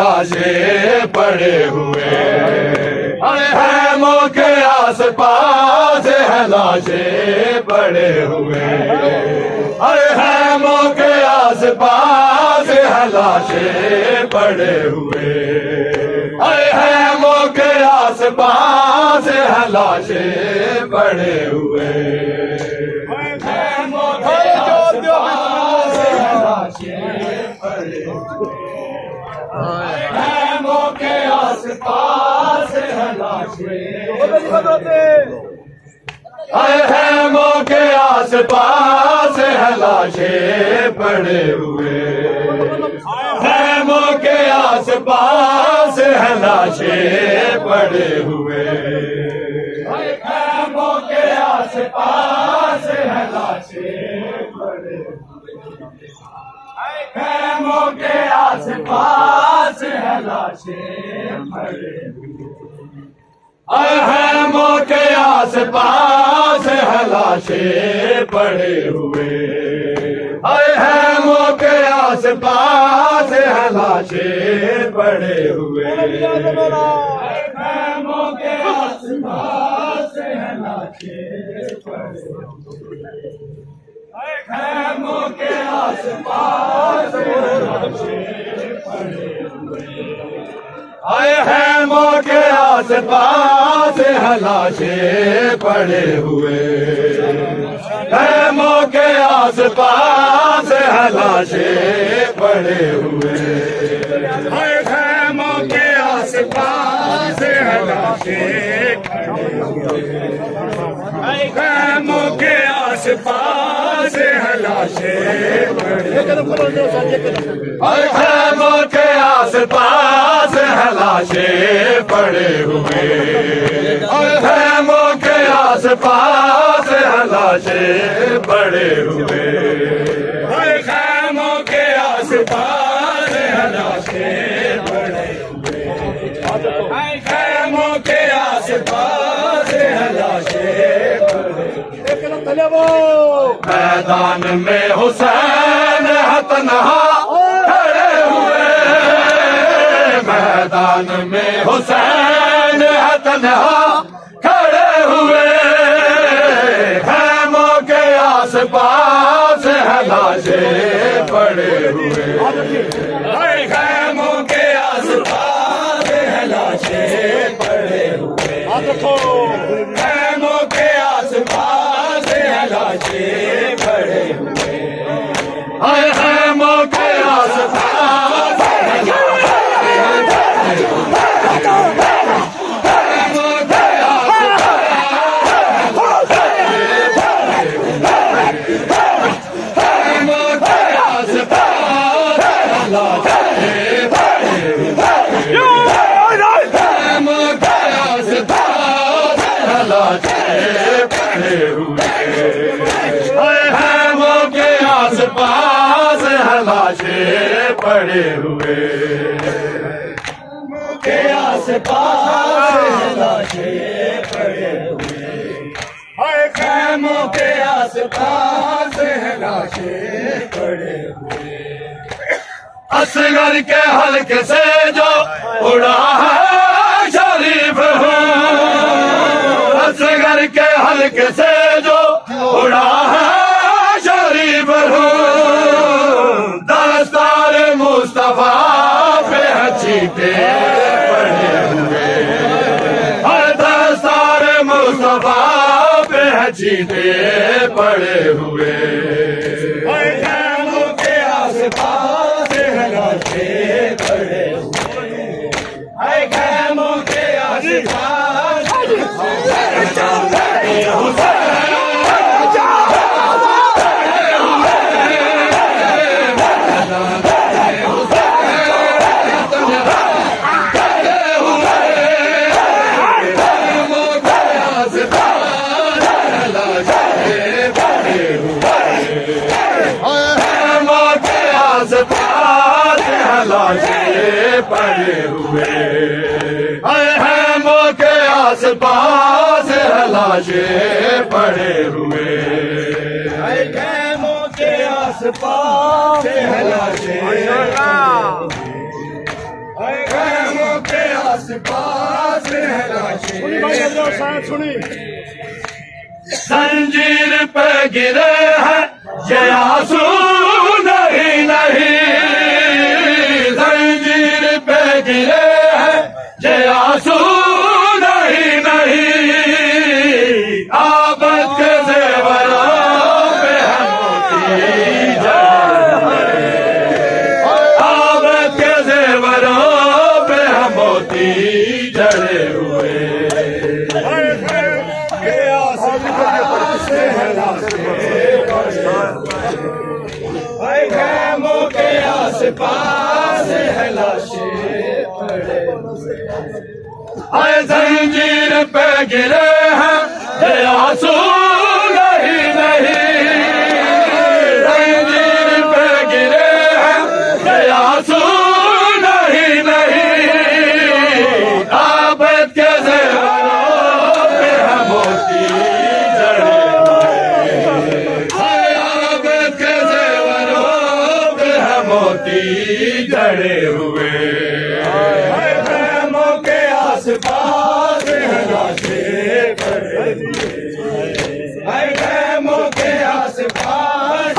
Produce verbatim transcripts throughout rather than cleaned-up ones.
लाशें पड़े हुए। अरे हैमों के आस पास है लाशें पड़े हुए। अरे हैमों के आस पास है लाशें पड़े हुए। अरे हैमों के आस पास है लाशें पड़े हुए। हैमों के आस पास है लाशें पड़े हुए। हैमों के आस पास है लाशें। हैमों के आस पास है लाशें पड़े हुए। हैमों के आस पास है लाशें पड़े हुए। हैमों के आस पास है लाशें पड़े हुए। हैमों के आस पास है लाशें पड़े हुए। हैमों के आस पास है लाशें पड़े हुए। हैमों के आस पास है लाशें पड़े हुए। हैमों के आस पास है लाशें पड़े हुए। हैमों के आस पास है लाशें पड़े हुए। हैमों के आस पास है लाशें पड़े हुए। हैमों के आस पास है लाशें पड़े हुए। हैमों के आस पास है लाशें पड़े हुए। हैमों के आस पास है लाशें पड़े हुए। हैमों के आस पास है लाशें पड़े हुए। हैमों के आस पास है लाशें पड़े हुए। हैमों के आस पास है लाशें पड़े हुए। हैमों के आस पास है लाशें पड़े हुए। मैदान में हुसैन है तन्हा खड़े हुए। मैदान में हुसैन है तन्हा खड़े हुए। हैमों के आस पास है लाशें पड़े हुए। हैमों के आस पास है लाशें पड़े हुए। हैमों के आस पास है लाशें पड़े हुए। हैमों के आस पास हैमों के आस पास है लाशें पड़े हुए। के आस पास है लाशें पड़े हुए। हैमों के आस पास है लाशें पड़े हुए। असगर के हल्के से जो उड़ा है शरीफ हूँ। असगर के हल्के से जो उड़ा है शरीफ हूँ। दस्तार मुस्तफा पे चीटे पड़े हुए। हर दस्तार मुस्तफा पे चीटे पड़े हुए। हैमों के आस पास है लाशें पड़े हुए। हैमों के आस पास लाशें पड़े हुए। हैमों के आस पास है लाशें पड़े हुए। हैमों के आस पास है लाशें। सुनी जंजीर पे गिरे हैं ये आंसू नहीं नहीं, जंजीर पे गिरे हैं ये आंसू नहीं नहीं, आबद के ज़ेवरों पे है मोती जड़े, आबद के ज़ेवरों पे है मोती जड़े हुए। खैमों के आस पास है लाशें पड़े, जंजीर पे गिरे हैं ये आंसू नहीं नहीं, जंजीर पे गिरे हैं ये आंसू नहीं नहीं, आबद के ज़ेवरों पे है मोती जड़े हुए, आबद के ज़ेवरों पे है मोती जड़े हुए। खैमों के आस पास है लाशें पड़े हुए, खैमों के आस पास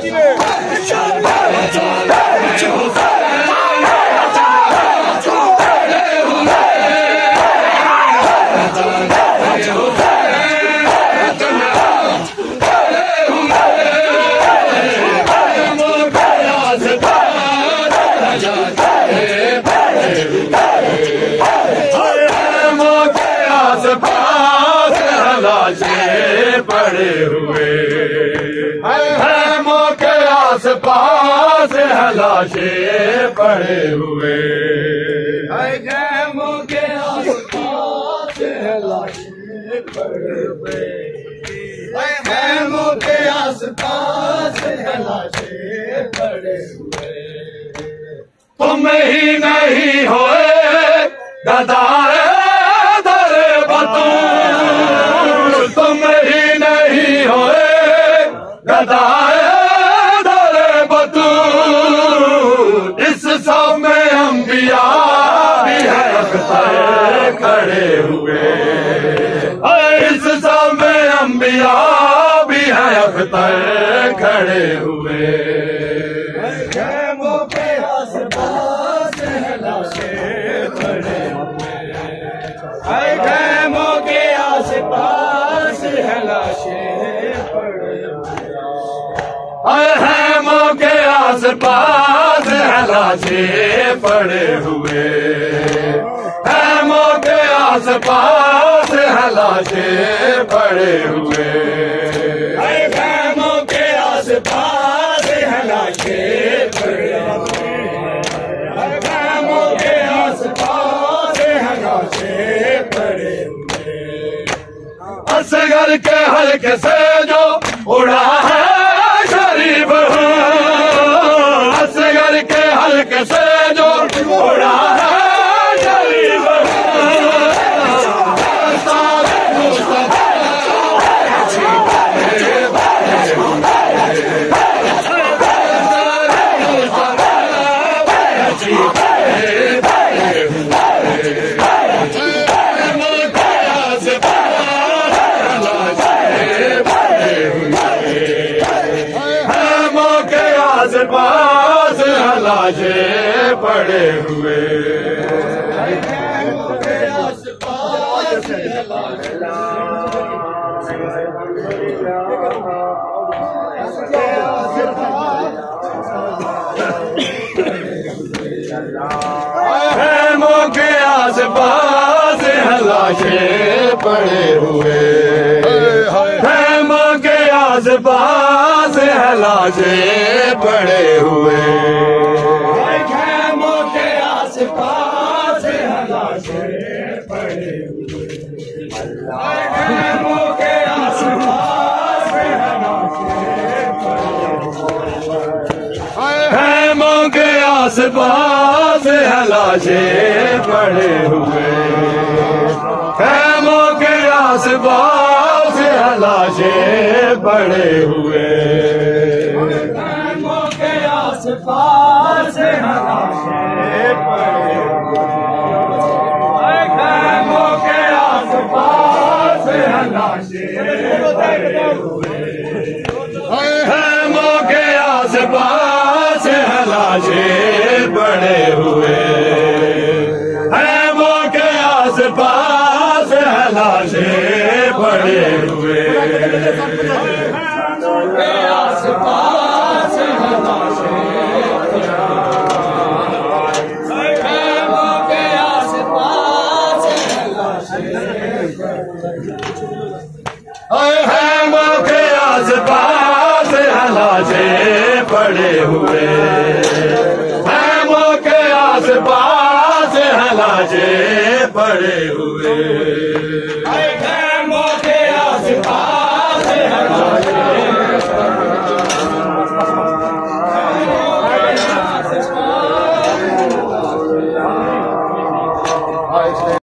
लाशें पड़े हुए, खैमों के आस पास है लाशें पड़े हुए, खैमों के आस पास है लाशें पड़े हुए, खैमों के आस पास है लाशें पड़े हुए। तुम ही नहीं होए गदाए दर बतूं, तुम ही नहीं होए गदाए दर बतूं, इस सब में अंबिया भी है अख्तर खड़े हुए, इस सब में अंबिया भी है अख्तर खड़े हुए। खैमों के आस पास है लाशें पड़े हुए, खैमों के आस पास है लाशें पड़े हुए, खैमों के आस पास है लाशें पड़े हुए, खैमों के आस पास है लाशें पड़े हुए, खैमों के आस पास है लाशें पड़े हुए, खैमों के आस पास है लाशें पड़े हुए। असगर के हल्के से जो उड़ा है शरीफ, असगर के हल्के से जो उड़ा है शरीफ, पास लाशें पड़े हुए, खैमों के आस पास लाशें पड़े हुए, खैमों के आस पास लाशें पड़े हुए, खैमों के आस पास लाशें पड़े हुए, खैमों के आस पास लाशें पड़े हुए, खैमों के आस पास लाशें पड़े हुए, खैमों के आस पास लाशें पड़े हुए, खैमों के आस पास लाशें पड़े हुए, खैमों खैमों के आस पास है लाशें पड़े हुए, खैमों के आस पास है लाशें पड़े हुए, खैमों के आस पास है लाशें, खैमों के आस पास है लाशें, खैमों के आस पास है लाशें पड़े हुए, खैमों के आस पास है लाशें पड़े हुए, खैमों के आस पास है लाशें